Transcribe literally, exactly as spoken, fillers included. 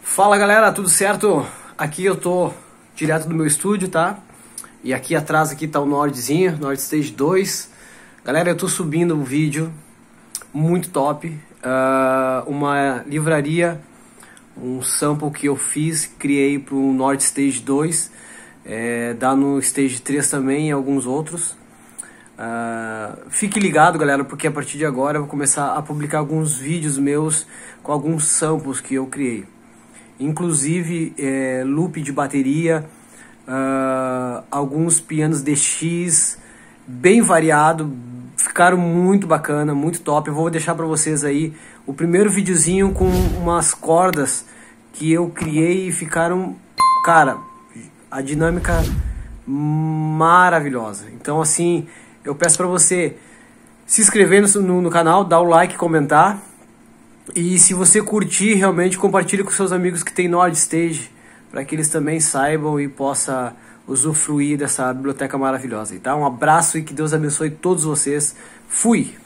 Fala galera, tudo certo? Aqui eu tô direto do meu estúdio, tá? E aqui atrás aqui tá o Nordzinho, Nord Stage dois. Galera, eu tô subindo um vídeo muito top, uh, uma livraria, um sample que eu fiz, criei pro Nord Stage dois, é, dá no Stage três também e alguns outros. Uh, fique ligado galera, porque a partir de agora eu vou começar a publicar alguns vídeos meus com alguns samples que eu criei, inclusive é, loop de bateria, uh, alguns pianos D X bem variado, ficaram muito bacana, muito top. Eu vou deixar pra vocês aí o primeiro videozinho com umas cordas que eu criei e ficaram, cara, a dinâmica maravilhosa. Então assim, eu peço pra você se inscrever no, no, no canal, dar o like, comentar. E se você curtir, realmente compartilhe com seus amigos que tem Nord Stage, para que eles também saibam e possam usufruir dessa biblioteca maravilhosa. Então, um abraço e que Deus abençoe todos vocês. Fui!